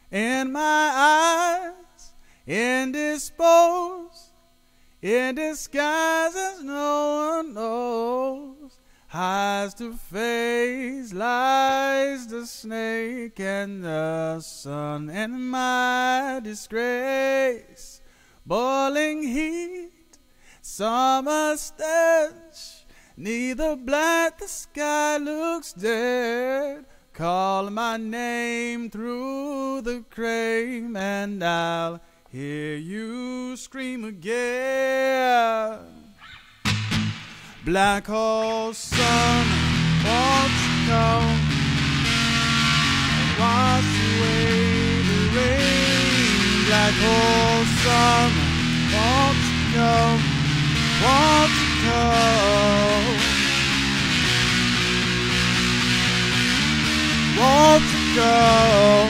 in my eyes, indisposed, in disguise as no one knows. Eyes to face lies the snake and the sun, and my disgrace, boiling heat, summer stench, neither black the sky looks dead. Call my name through the crane, and I'll hear you scream again. Black hole sun, won't you come and wash away the rain? Black hole sun, won't you come, won't you come, won't you come?